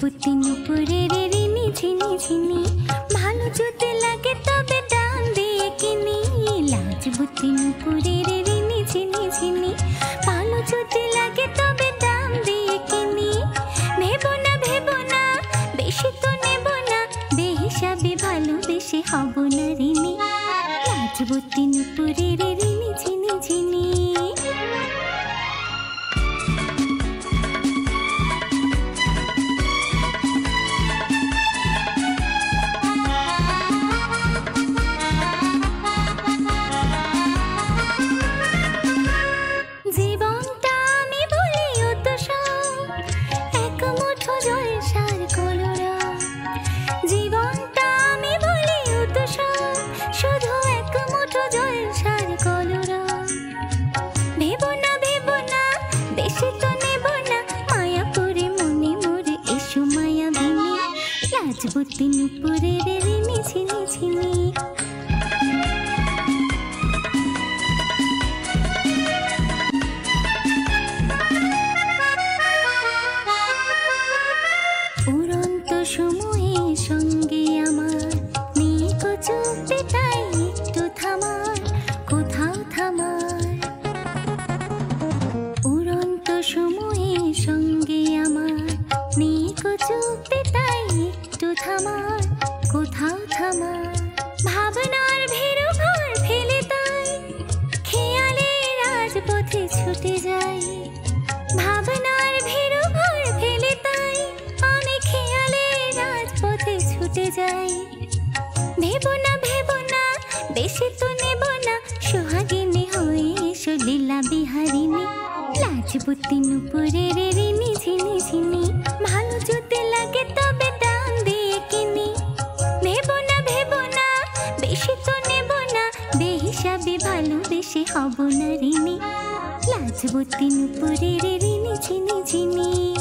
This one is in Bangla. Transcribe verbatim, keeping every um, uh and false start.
লাজপতি নুপুরের রিনি ঝিনি ঝিনি, ভালো যদি লাগে তবে দাম দিয়ে কিনি। লাজপতি নুপুরের রিনি ঝিনি ঝিনি, ভালো যদি লাগে তবে দাম দিয়ে কিনি। ভেবো না ভেবো না বেশি তো নেব না, বেহিসাবে ভালোবেসে হব না ঋণী। লাজপতি নুপুরের রিনি ঝিনি ঝিনি। জীবনটা আমি বলি উৎসব, এক মুঠো জল সার কলরা। জীবনটা আমি বলি উৎসব, শুধু এক মুঠো জল সার কলরা। ভেবো না ভেবো না বেশি তো নেব না, মায়া করে মনে মরে এসো মায়া ভিনি। লাজপতি নুপুরের রিনি ঝিনি ঝিনি। উড়ন্ত সময়ের সঙ্গে আমার নিকো চুপে, তাই একটু থামার কোথাও থামার। উড়ন্ত সময়ের সঙ্গে আমার নিকো চুপে, তাই একটু থামার কোথাও থামার। ভাবনার ভেরু ঘর ফেলে তাই খেয়ালে রাজপথে ছুটে যাই। ভাবনার ভেরু ঘর ফেলে তাই আমি খেয়ালে রাজপথে ছুটে যাই। ভেবো না ভেবো না বেশি তো নেব না, সোহাগিনী হয়ে এসো লীলা বিহারিণী। লাজপতি নুপুরের রিনি ঝিনি ঝিনি, ভালো যদি লাগে তবে দাম দিয়ে কিনি। ভেবো না ভেবো না বেশি তো নেব না, বেহিসাবে ভালোবেসে হব না ঋণী। লাজপতি নুপুরের রিনি ঝিনি ঝিনি।